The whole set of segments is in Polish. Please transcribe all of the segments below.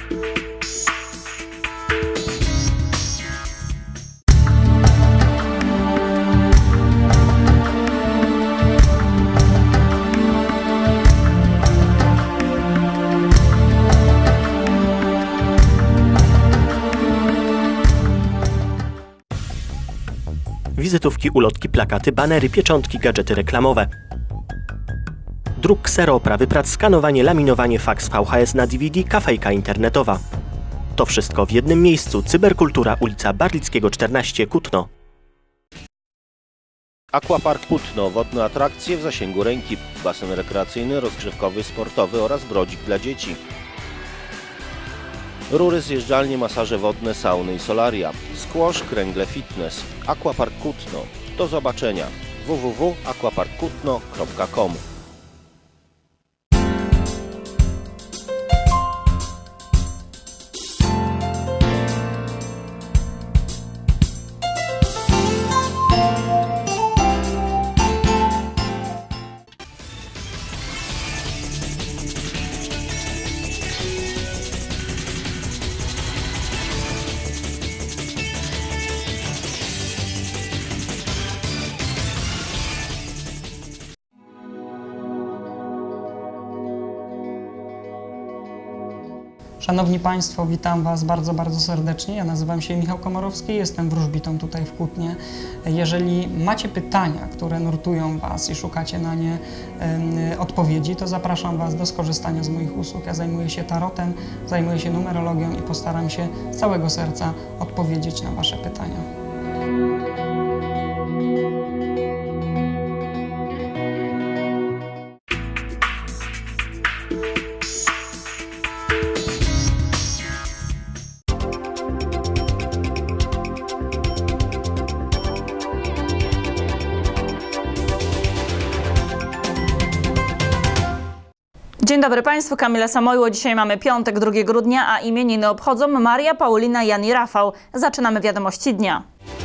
Wizytówki, ulotki, plakaty, banery, pieczątki, gadżety reklamowe. Druk, ksero, oprawy prac, skanowanie, laminowanie, faks, VHS na DVD, kafejka internetowa. To wszystko w jednym miejscu. Cyberkultura, ulica Barlickiego 14, Kutno. Aquapark Kutno. Wodne atrakcje w zasięgu ręki. Basen rekreacyjny, rozgrzewkowy, sportowy oraz brodzik dla dzieci. Rury, zjeżdżalnie, masaże wodne, sauny i solaria. Squash, kręgle, fitness. Aquapark Kutno. Do zobaczenia. www.aquaparkkutno.com. Szanowni Państwo, witam Was bardzo, bardzo serdecznie. Ja nazywam się Michał Komorowski, jestem wróżbitą tutaj w Kutnie. Jeżeli macie pytania, które nurtują Was i szukacie na nie odpowiedzi, to zapraszam Was do skorzystania z moich usług. Ja zajmuję się tarotem, zajmuję się numerologią i postaram się z całego serca odpowiedzieć na Wasze pytania. Dzień dobry Państwu, Kamila Samojło. Dzisiaj mamy piątek, 2 grudnia, a imieniny obchodzą Maria, Paulina, Jan i Rafał. Zaczynamy wiadomości dnia.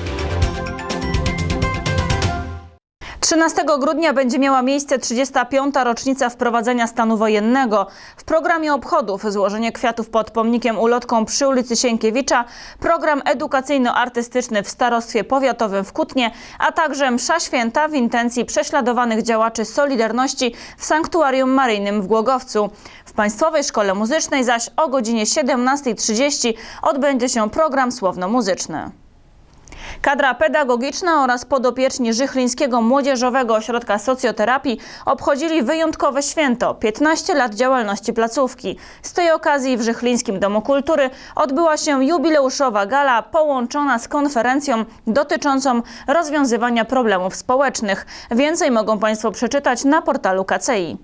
13 grudnia będzie miała miejsce 35. rocznica wprowadzenia stanu wojennego. W programie obchodów złożenie kwiatów pod pomnikiem ulotką przy ulicy Sienkiewicza, program edukacyjno-artystyczny w Starostwie Powiatowym w Kutnie, a także msza święta w intencji prześladowanych działaczy Solidarności w Sanktuarium Maryjnym w Głogowcu. W Państwowej Szkole Muzycznej zaś o godzinie 17:30 odbędzie się program słowno-muzyczny. Kadra pedagogiczna oraz podopieczni Żychlińskiego Młodzieżowego Ośrodka Socjoterapii obchodzili wyjątkowe święto – 15 lat działalności placówki. Z tej okazji w Żychlińskim Domu Kultury odbyła się jubileuszowa gala połączona z konferencją dotyczącą rozwiązywania problemów społecznych. Więcej mogą Państwo przeczytać na portalu KCI.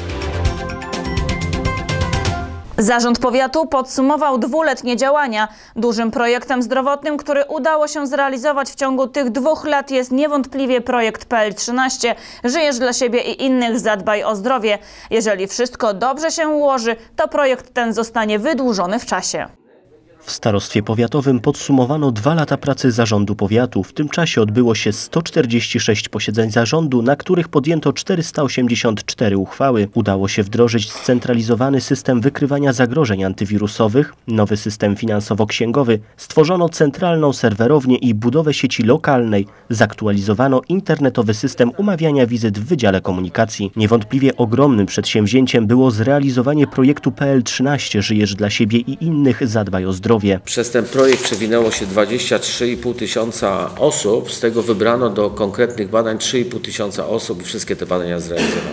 Zarząd Powiatu podsumował 2-letnie działania. Dużym projektem zdrowotnym, który udało się zrealizować w ciągu tych 2 lat, jest niewątpliwie projekt PL13 Żyjesz dla siebie i innych, zadbaj o zdrowie. Jeżeli wszystko dobrze się ułoży, to projekt ten zostanie wydłużony w czasie. W Starostwie Powiatowym podsumowano 2 lata pracy Zarządu Powiatu. W tym czasie odbyło się 146 posiedzeń zarządu, na których podjęto 484 uchwały. Udało się wdrożyć scentralizowany system wykrywania zagrożeń antywirusowych, nowy system finansowo-księgowy, stworzono centralną serwerownię i budowę sieci lokalnej, zaktualizowano internetowy system umawiania wizyt w Wydziale Komunikacji. Niewątpliwie ogromnym przedsięwzięciem było zrealizowanie projektu PL13 Żyjesz dla siebie i innych, zadbaj o zdrowie. Przez ten projekt przewinęło się 23,5 tysiąca osób, z tego wybrano do konkretnych badań 3,5 tysiąca osób i wszystkie te badania zrealizowano.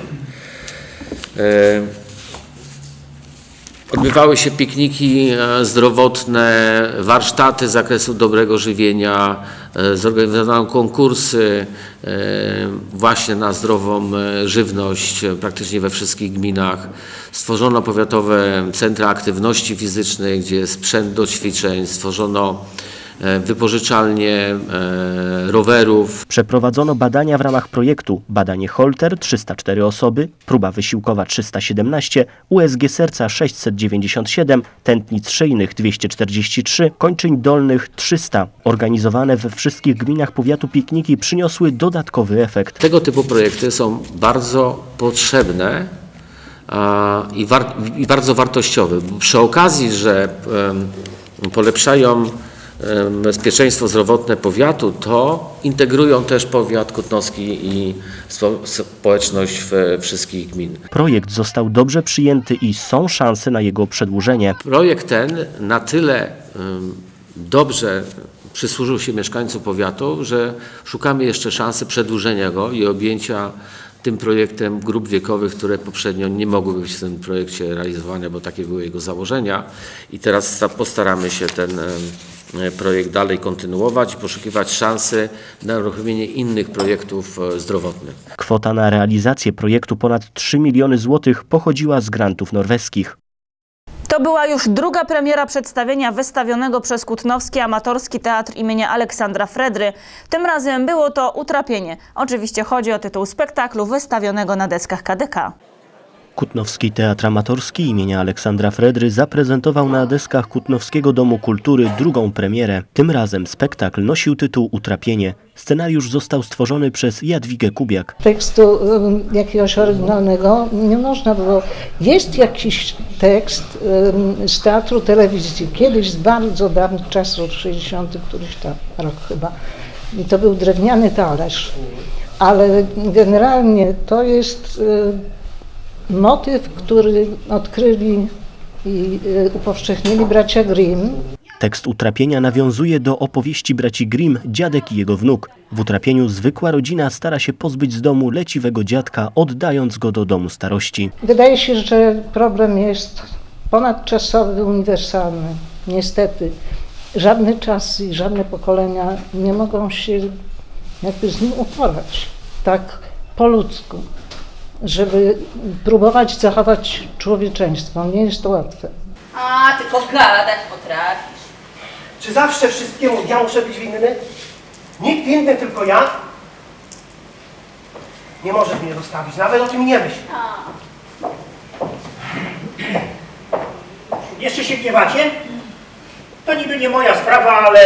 Odbywały się pikniki zdrowotne, warsztaty z zakresu dobrego żywienia, zorganizowano konkursy właśnie na zdrową żywność praktycznie we wszystkich gminach. Stworzono powiatowe centra aktywności fizycznej, gdzie jest sprzęt do ćwiczeń, stworzono wypożyczalnie rowerów. Przeprowadzono badania w ramach projektu. Badanie Holter 304 osoby, próba wysiłkowa 317, USG serca 697, tętnic szyjnych 243, kończyń dolnych 300. Organizowane we wszystkich gminach powiatu pikniki przyniosły dodatkowy efekt. Tego typu projekty są bardzo potrzebne i bardzo wartościowy. Przy okazji, że polepszają bezpieczeństwo zdrowotne powiatu, to integrują też powiat kutnowski i społeczność wszystkich gmin. Projekt został dobrze przyjęty i są szanse na jego przedłużenie. Projekt ten na tyle dobrze przysłużył się mieszkańcom powiatu, że szukamy jeszcze szansy przedłużenia go i objęcia tym projektem grup wiekowych, które poprzednio nie mogły być w tym projekcie realizowane, bo takie były jego założenia. I teraz postaramy się ten projekt dalej kontynuować i poszukiwać szansy na uruchomienie innych projektów zdrowotnych. Kwota na realizację projektu ponad 3 miliony złotych pochodziła z grantów norweskich. To była już druga premiera przedstawienia wystawionego przez Kutnowski Amatorski Teatr imienia Aleksandra Fredry. Tym razem było to Utrapienie. Oczywiście chodzi o tytuł spektaklu wystawionego na deskach KDK. Kutnowski Teatr Amatorski imienia Aleksandra Fredry zaprezentował na deskach Kutnowskiego Domu Kultury drugą premierę. Tym razem spektakl nosił tytuł Utrapienie. Scenariusz został stworzony przez Jadwigę Kubiak. Tekstu jakiegoś oryginalnego nie można było. Jest jakiś tekst z teatru telewizji, kiedyś z bardzo dawnych czasów, 60 któryś tam rok chyba. I to był drewniany talerz. Ale generalnie to jest motyw, który odkryli i upowszechnili bracia Grimm. Tekst Utrapienia nawiązuje do opowieści braci Grimm Dziadek i jego wnuk. W Utrapieniu zwykła rodzina stara się pozbyć z domu leciwego dziadka, oddając go do domu starości. Wydaje się, że problem jest ponadczasowy, uniwersalny. Niestety żadne czasy i żadne pokolenia nie mogą się jakby z nim uporać tak po ludzku, żeby próbować zachować człowieczeństwo. Nie jest to łatwe. A, tylko gadać potrafisz. Czy zawsze wszystkiemu ja muszę być winny? Nikt inny, tylko ja? Nie możesz mnie zostawić, nawet o tym nie myśl. Jeszcze się gniewacie? To niby nie moja sprawa, ale...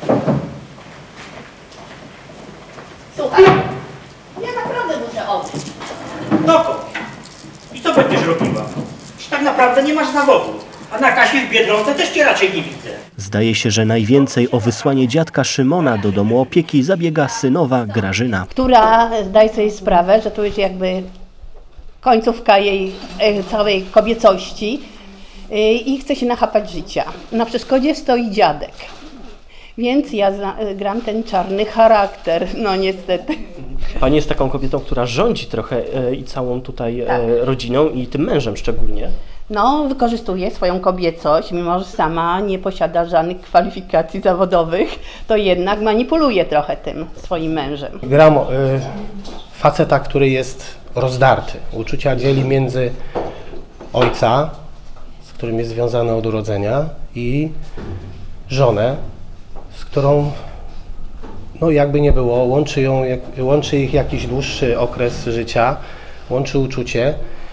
Słuchaj, ja naprawdę muszę odejść. Dokąd? I co będziesz robiła? Tak naprawdę nie masz zawodu. A na Kasie w Biedronce też cię raczej nie widzę. Zdaje się, że najwięcej o wysłanie dziadka Szymona do domu opieki zabiega synowa Grażyna. Która zdaje sobie sprawę, że to jest jakby końcówka jej całej kobiecości i chce się nachapać życia. Na przeszkodzie stoi dziadek. Więc ja gram ten czarny charakter, no niestety. Pani jest taką kobietą, która rządzi trochę i całą tutaj rodziną i tym mężem szczególnie. No, wykorzystuje swoją kobiecość, mimo że sama nie posiada żadnych kwalifikacji zawodowych, to jednak manipuluje trochę tym swoim mężem. Gram faceta, który jest rozdarty. Uczucia dzieli między ojca, z którym jest związany od urodzenia, i żonę, z którą, no jakby nie było, łączy ich jakiś dłuższy okres życia, łączy uczucie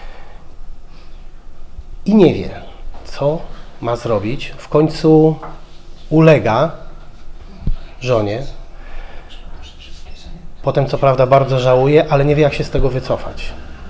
i nie wie, co ma zrobić. W końcu ulega żonie. Potem co prawda bardzo żałuje, ale nie wie, jak się z tego wycofać.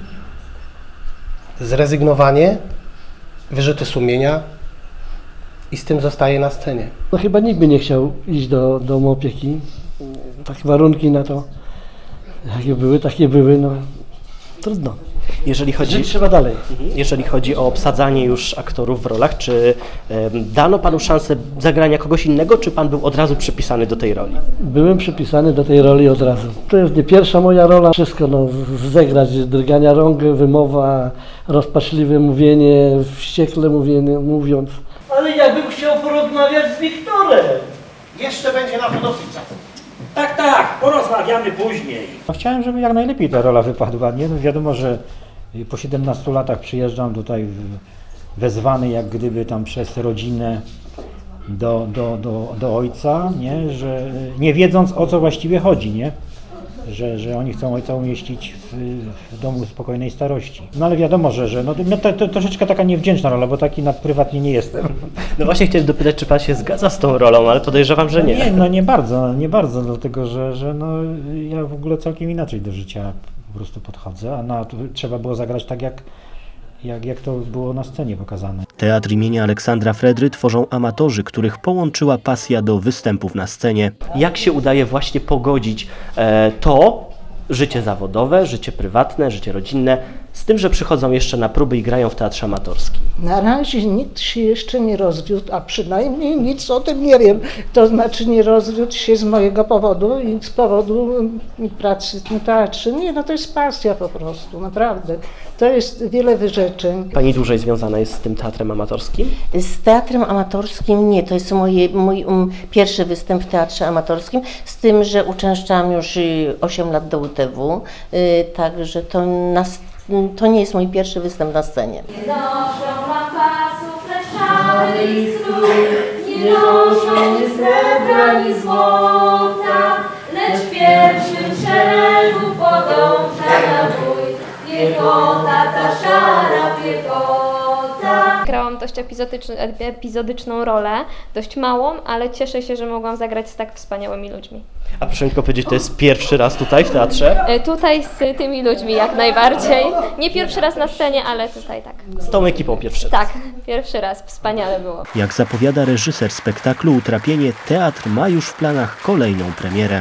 Zrezygnowanie, wyrzuty sumienia i z tym zostaje na scenie. No chyba nikt by nie chciał iść do domu opieki. Takie warunki na to, jakie były, no trudno. Trzeba dalej. Jeżeli chodzi o obsadzanie już aktorów w rolach, czy dano panu szansę zagrania kogoś innego, czy pan był od razu przypisany do tej roli? Byłem przypisany do tej roli od razu. To jest nie pierwsza moja rola. Wszystko zegrać, drgania rąk, wymowa, rozpaczliwe mówienie, wściekle mówienie, mówiąc. Ale ja bym chciał porozmawiać z Wiktorem. Jeszcze będzie na to dosyć czasu. Tak, porozmawiamy później. Chciałem, żeby jak najlepiej ta rola wypadła, nie? No wiadomo, że po 17 latach przyjeżdżam tutaj wezwany jak gdyby tam przez rodzinę do ojca, nie? Że nie wiedząc, o co właściwie chodzi, nie? Że oni chcą ojca umieścić w domu spokojnej starości. No ale wiadomo, że to troszeczkę taka niewdzięczna rola, bo taki prywatnie nie jestem. No właśnie chciałem dopytać, czy pan się zgadza z tą rolą, ale podejrzewam, że nie. Nie bardzo, dlatego że no, ja w ogóle całkiem inaczej do życia po prostu podchodzę, a trzeba było zagrać tak, jak to było na scenie pokazane. Teatr imienia Aleksandra Fredry tworzą amatorzy, których połączyła pasja do występów na scenie. Jak się udaje właśnie pogodzić to życie zawodowe, życie prywatne, życie rodzinne z tym, że przychodzą jeszcze na próby i grają w teatrze amatorskim? Na razie nikt się jeszcze nie rozwiódł, a przynajmniej nic o tym nie wiem. To znaczy nie rozwiódł się z mojego powodu i z powodu pracy w teatrze. Nie, no to jest pasja po prostu, naprawdę. To jest wiele wyrzeczeń. Pani dłużej związana jest z tym teatrem amatorskim? Z teatrem amatorskim nie, to jest mój pierwszy występ w teatrze amatorskim, z tym, że uczęszczałam już 8 lat do UTW, także to nie jest mój pierwszy występ na scenie. Nie noszą lampasów, lecz szary i stół, nie noszą ni srebra, ni złota, lecz w pierwszym szeregu podąża na bój piechota, ta szara piechota. Grałam dość epizodyczną rolę, dość małą, ale cieszę się, że mogłam zagrać z tak wspaniałymi ludźmi. A proszę mi tylko powiedzieć, to jest pierwszy raz tutaj w teatrze? Tutaj z tymi ludźmi jak najbardziej. Nie pierwszy raz na scenie, ale tutaj tak. Z tą ekipą pierwszy raz? Tak, pierwszy raz. Wspaniale było. Jak zapowiada reżyser spektaklu Utrapienie, teatr ma już w planach kolejną premierę.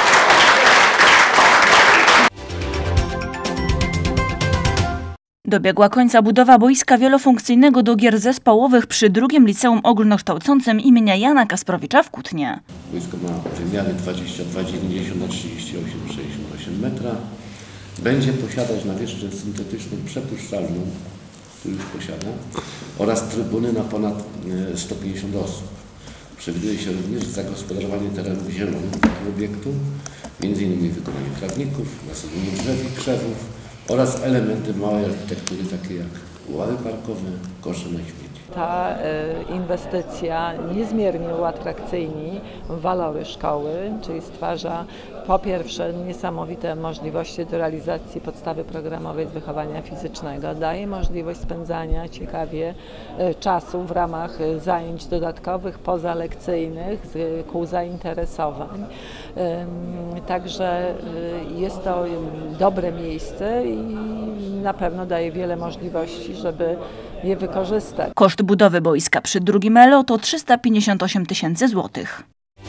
Dobiegła końca budowa boiska wielofunkcyjnego do gier zespołowych przy drugim liceum ogólnokształcącym imienia Jana Kasprowicza w Kutnie. Boisko ma wymiary 22,90 na 38,68 metra. Będzie posiadać nawierzchnię syntetyczną przepuszczalną, tu już posiada, oraz trybuny na ponad 150 osób. Przewiduje się również zagospodarowanie terenów zielonych tego obiektu, m.in. wykonanie trawników, nasadzenie drzew i krzewów, oraz elementy małej architektury, takie jak ławy parkowe, kosze na śmieci. Ta inwestycja niezmiernie uatrakcyjni walory szkoły, czyli stwarza po pierwsze niesamowite możliwości do realizacji podstawy programowej z wychowania fizycznego, daje możliwość spędzania ciekawie czasu w ramach zajęć dodatkowych, pozalekcyjnych, kół zainteresowań. Także jest to dobre miejsce i na pewno daje wiele możliwości, żeby je wykorzystać. Koszt budowy boiska przy drugim ELO to 358 000 złotych.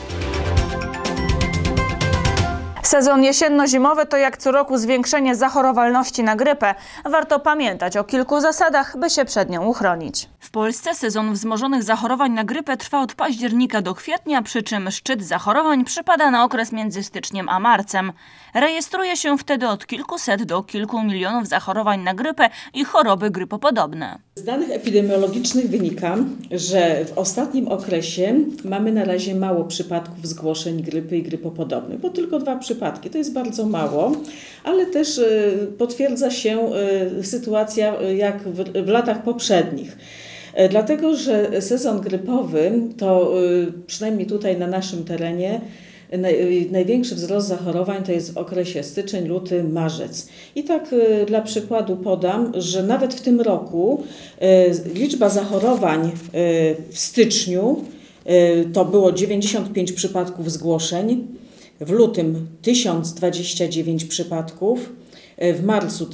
Sezon jesienno-zimowy to jak co roku zwiększenie zachorowalności na grypę. Warto pamiętać o kilku zasadach, by się przed nią uchronić. W Polsce sezon wzmożonych zachorowań na grypę trwa od października do kwietnia, przy czym szczyt zachorowań przypada na okres między styczniem a marcem. Rejestruje się wtedy od kilkuset do kilku milionów zachorowań na grypę i choroby grypopodobne. Z danych epidemiologicznych wynika, że w ostatnim okresie mamy na razie mało przypadków zgłoszeń grypy i grypopodobnych, bo tylko 2 przypadki, to jest bardzo mało, ale też potwierdza się sytuacja jak w latach poprzednich. Dlatego, że sezon grypowy to przynajmniej tutaj na naszym terenie największy wzrost zachorowań to jest w okresie styczeń, luty, marzec. I tak dla przykładu podam, że nawet w tym roku liczba zachorowań w styczniu to było 95 przypadków zgłoszeń, w lutym 1029 przypadków, w marcu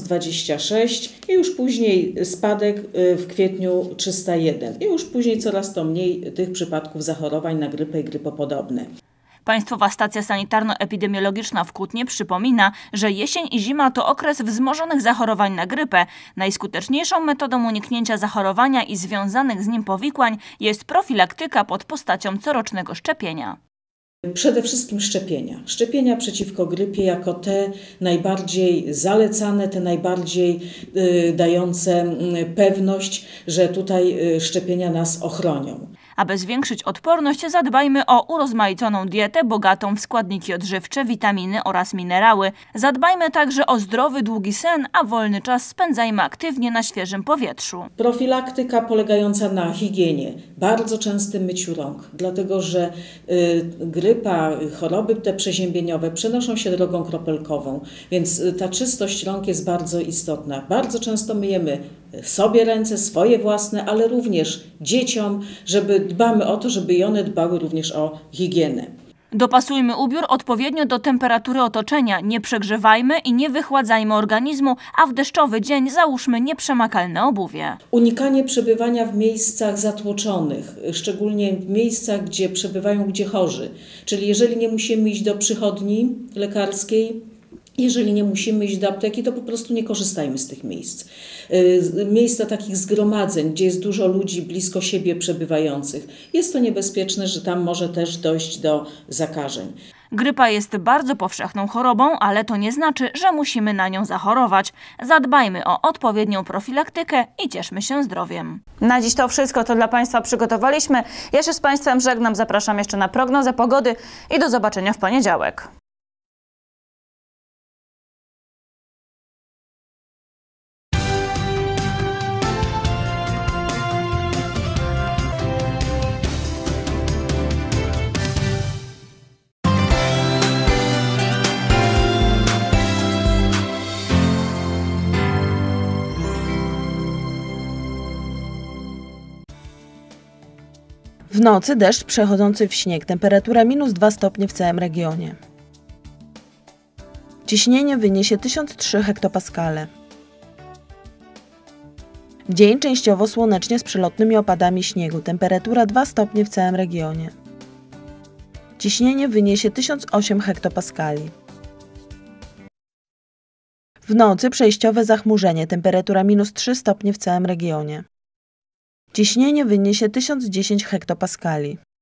1026 i już później spadek w kwietniu 301 i już później coraz to mniej tych przypadków zachorowań na grypę i grypopodobne. Państwowa Stacja Sanitarno-Epidemiologiczna w Kutnie przypomina, że jesień i zima to okres wzmożonych zachorowań na grypę. Najskuteczniejszą metodą uniknięcia zachorowania i związanych z nim powikłań jest profilaktyka pod postacią corocznego szczepienia. Przede wszystkim szczepienia. Szczepienia przeciwko grypie jako te najbardziej zalecane, te najbardziej dające pewność, że tutaj szczepienia nas ochronią. Aby zwiększyć odporność, zadbajmy o urozmaiconą dietę bogatą w składniki odżywcze, witaminy oraz minerały. Zadbajmy także o zdrowy, długi sen, a wolny czas spędzajmy aktywnie na świeżym powietrzu. Profilaktyka polegająca na higienie, bardzo częstym myciu rąk, dlatego że grypa, choroby te przeziębieniowe przenoszą się drogą kropelkową, więc ta czystość rąk jest bardzo istotna. Bardzo często myjemy sobie ręce, swoje własne, ale również dzieciom, dbamy o to, żeby i one dbały również o higienę. Dopasujmy ubiór odpowiednio do temperatury otoczenia, nie przegrzewajmy i nie wychładzajmy organizmu, a w deszczowy dzień załóżmy nieprzemakalne obuwie. Unikanie przebywania w miejscach zatłoczonych, szczególnie w miejscach, gdzie przebywają chorzy. Czyli jeżeli nie musimy iść do przychodni lekarskiej, jeżeli nie musimy iść do apteki, to po prostu nie korzystajmy z tych miejsc. Miejsca takich zgromadzeń, gdzie jest dużo ludzi blisko siebie przebywających. Jest to niebezpieczne, że tam może też dojść do zakażeń. Grypa jest bardzo powszechną chorobą, ale to nie znaczy, że musimy na nią zachorować. Zadbajmy o odpowiednią profilaktykę i cieszmy się zdrowiem. Na dziś to wszystko, co dla Państwa przygotowaliśmy. Ja się z Państwem żegnam, zapraszam jeszcze na prognozę pogody i do zobaczenia w poniedziałek. W nocy deszcz przechodzący w śnieg, temperatura -2 stopnie w całym regionie. Ciśnienie wyniesie 1003 hektopaskale. W dzień częściowo słonecznie z przelotnymi opadami śniegu, temperatura 2 stopnie w całym regionie. Ciśnienie wyniesie 1008 hektopaskali. W nocy przejściowe zachmurzenie, temperatura -3 stopnie w całym regionie. Ciśnienie wyniesie 1010 hektopaskali.